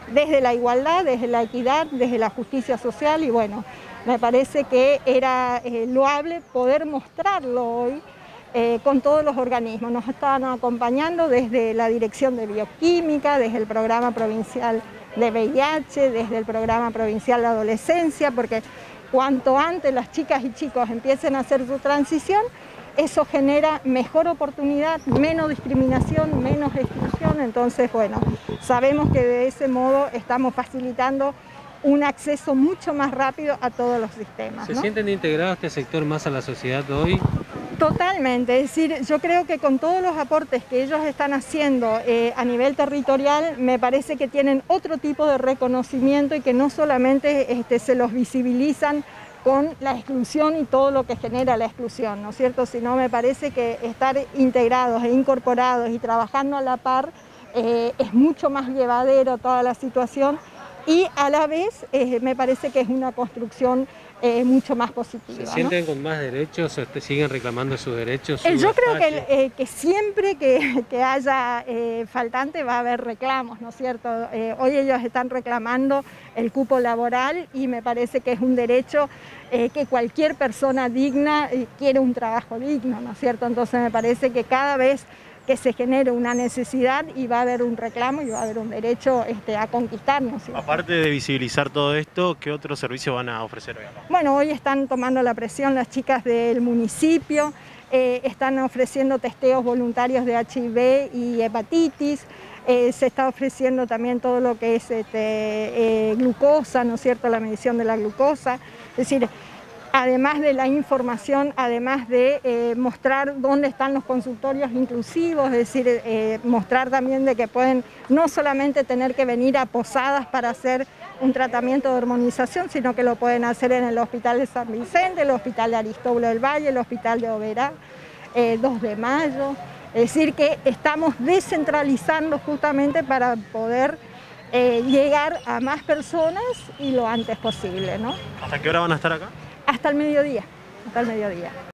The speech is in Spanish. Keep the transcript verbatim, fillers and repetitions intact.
desde la igualdad, desde la equidad, desde la justicia social y bueno, me parece que era eh, loable poder mostrarlo hoy eh, con todos los organismos. Nos estaban acompañando desde la Dirección de Bioquímica, desde el Programa Provincial de V I H, desde el Programa Provincial de Adolescencia, porque cuanto antes las chicas y chicos empiecen a hacer su transición, eso genera mejor oportunidad, menos discriminación, menos exclusión. Entonces, bueno, sabemos que de ese modo estamos facilitando un acceso mucho más rápido a todos los sistemas, ¿Se ¿no? sienten integrados este sector más a la sociedad hoy? Totalmente, es decir, yo creo que con todos los aportes que ellos están haciendo eh, a nivel territorial, me parece que tienen otro tipo de reconocimiento y que no solamente este, se los visibilizan con la exclusión y todo lo que genera la exclusión, ¿no es cierto? Sino me parece que estar integrados e incorporados y trabajando a la par eh, es mucho más llevadero toda la situación y a la vez eh, me parece que es una construcción eh, mucho más positiva. ¿Se sienten, ¿no? con más derechos o te siguen reclamando sus derechos? Eh, yo creo espacio? que, eh, que siempre que, que haya eh, faltante va a haber reclamos, ¿no es cierto? Eh, hoy ellos están reclamando el cupo laboral y me parece que es un derecho eh, que cualquier persona digna eh, quiere un trabajo digno, ¿no es cierto? Entonces me parece que cada vez que se genere una necesidad y va a haber un reclamo y va a haber un derecho este, a conquistarnos. ¿Sí? Aparte de visibilizar todo esto, ¿qué otros servicios van a ofrecer hoy acá? Bueno, hoy están tomando la presión las chicas del municipio, eh, están ofreciendo testeos voluntarios de H I V y hepatitis, eh, se está ofreciendo también todo lo que es este, eh, glucosa, ¿no es cierto?, la medición de la glucosa, es decir, además de la información, además de eh, mostrar dónde están los consultorios inclusivos, es decir, eh, mostrar también de que pueden no solamente tener que venir a Posadas para hacer un tratamiento de hormonización, sino que lo pueden hacer en el Hospital de San Vicente, el Hospital de Aristóbulo del Valle, el Hospital de Oberá, eh, dos de mayo, es decir, que estamos descentralizando justamente para poder eh, llegar a más personas y lo antes posible, ¿no? ¿Hasta qué hora van a estar acá? Hasta el mediodía, hasta el mediodía.